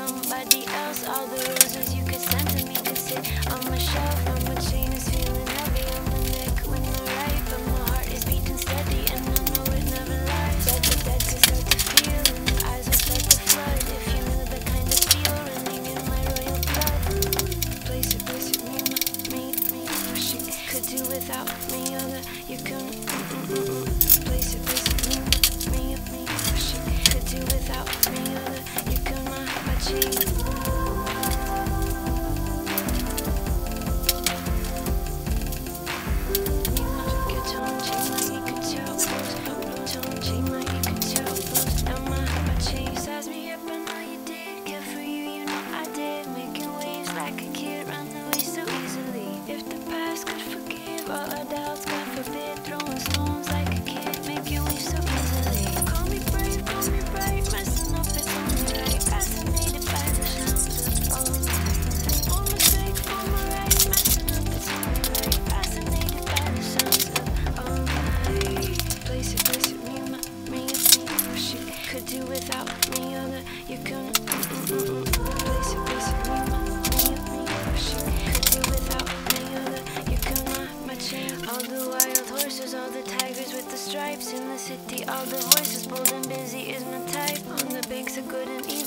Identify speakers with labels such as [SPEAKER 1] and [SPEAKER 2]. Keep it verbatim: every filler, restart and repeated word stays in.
[SPEAKER 1] somebody else. All the roses you could send to me could sit on my shelf. And my chain is feeling heavy on my neck when I write, but my heart is beating steady and I know it never lies. Dead to dead to start to feel, and my eyes will start to flood. If you knew the kind of feel running in my royal blood. Place it, place it, me, me, me. Wish you could do without me, all that you can. Place it, place it, me, me, me. Wish you could do without me, all that you can. My, my chain.
[SPEAKER 2] In the city, all the voices bold and busy is my type. On the banks of good and evil.